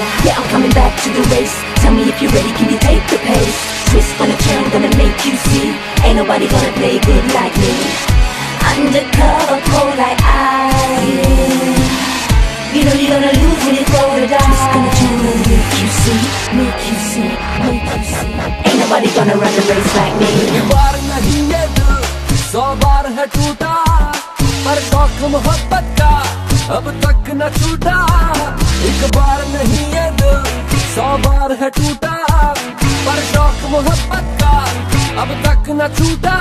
Yeah, I'm coming back to the race. Tell me if you're ready, can you take the pace? Twist on the turn, gonna make you see. Ain't nobody gonna play good like me. Undercover, cold like ice. You know you're gonna lose when you throw the dice. Twist on the turn, gonna make you see. Make you see, make you see. Ain't nobody gonna run the race like me. एक बार नहीं ये दिल 100 बार है टूटा, पर शौक मोहब्बत का अब तक न छूटा। एक बार नहीं ये दिल 100 बार है टूटा, पर शौक मोहब्बत का अब तक न छूटा।